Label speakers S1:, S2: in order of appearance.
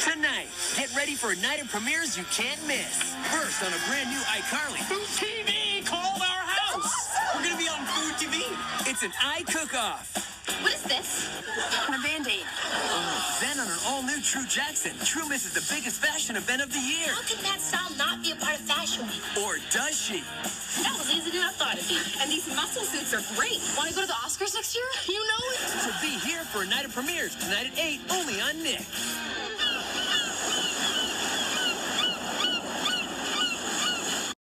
S1: Tonight, get ready for a night of premieres you can't miss. First on a brand new iCarly.
S2: Food TV called our house. We're going to be on Food TV.
S1: It's an iCook-Off.
S3: What is this? A Band-Aid.
S1: Then on an all-new True Jackson, True misses the biggest fashion event of the year.
S3: How can that style not be a part of Fashion Week?
S1: Or does she?
S3: That was easier than I thought it'd be. And these muscle suits are great. Want to go to the Oscars next year? You know it.
S1: So be here for a night of premieres tonight at 8, only on Nick.